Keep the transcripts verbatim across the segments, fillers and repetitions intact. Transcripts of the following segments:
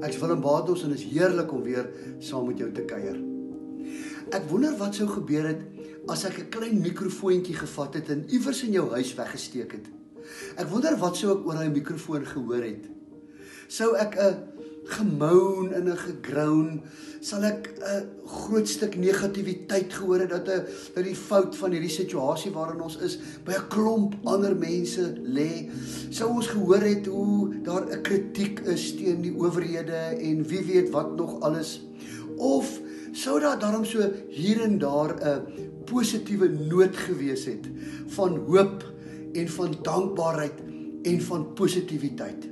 Ek is Willem Batos en is heerlik om weer saam met jou te kuier. Ek wonder wat sou gebeur het as ek 'n klein mikrofoontjie gevat het en iewers in jou huis weggesteek het. Ek wonder wat sou ek oor daai mikrofoon gehoor het. Sou ek 'n gemoun en 'n gegroun, sal ek 'n groot stuk negativiteit gehoor het dat 'n dat die fout van hierdie situasie waarin ons is by 'n klomp ander mense lê. Sou ons gehoor het hoe daar 'n kritiek is teen die owerhede en wie weet wat nog alles. Of sou daar daarom so hier en daar 'n positiewe noot gewees het van hoop en van dankbaarheid en van positiwiteit.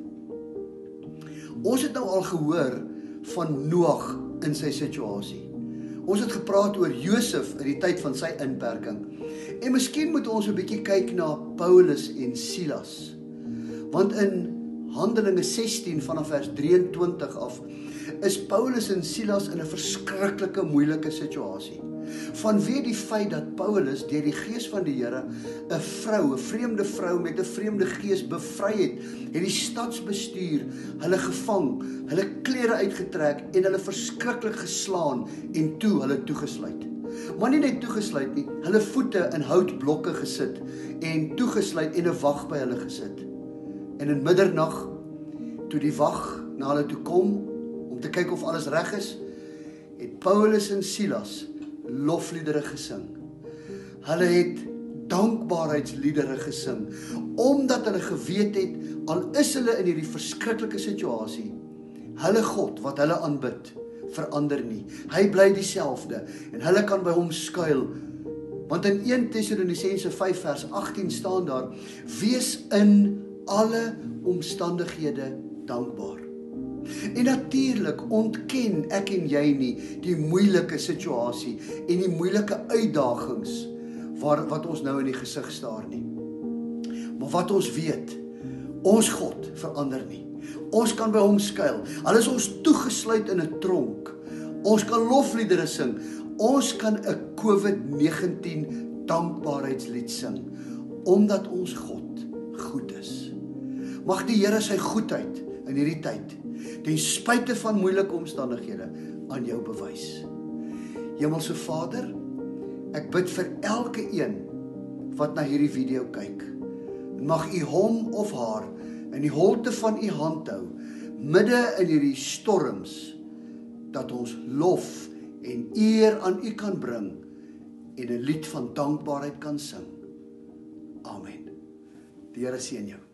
Ons het nou al gehoor van Noag in sy situasie. Ons het gepraat oor Josef in die tyd van sy inperking. En miskien moet ons 'n bietjie kyk na Paulus en Silas. Want in Handelinge sestien vanaf vers drieëntwintig af is Paulus en Silas in 'n verskriklike moeilike situasie. Vanweë die feit dat Paulus deur die gees van die Here 'n vrou, 'n vreemde vrou met 'n vreemde gees bevry het, het die stadsbestuur hulle gevang, hulle klere uitgetrek en hulle verskriklik geslaan en toe hulle toegesluit. Maar nie net toegesluit nie, hulle voete in houtblokke gesit en toegesluit en 'n wag by hulle gesit. En in middernag, toe die wag na hulle toe kom om te kyk of alles reg is, het Paulus en Silas lofliedere gesing. Hulle het dankbaarheidsliedere gesing, omdat hulle geweet het, al is hulle in hierdie verskriklike situasie, hulle God wat hulle aanbid, verander nie. Hy bly dieselfde en hulle kan by hom skuil. Want in eerste Tessalonisense vyf vers agttien staan daar, wees in alle omstandighede dankbaar. En natuurlik ontken ek en jy nie die moeilike situasie en die moeilike uitdagings waar, wat ons nou in die gesig staar nie. Maar wat ons weet, ons God verander nie. Ons kan by hom skuil. Al is ons toegesluit in 'n tronk. Ons kan lofliedere sing. Ons kan 'n COVID negentien dankbaarheidslied sing, omdat ons God goed is. Mag die Here sy goedheid in hierdie tyd, ten spyte van moeilike omstandighede, aan jou bewys. Hemelse Vader, ek bid vir elke een wat na hierdie video kyk. Mag U hom of haar in die holte van U hand hou, midde in hierdie storms, dat ons lof en eer aan U kan bring en 'n lied van dankbaarheid kan sing. Amen. Die Here seën jou.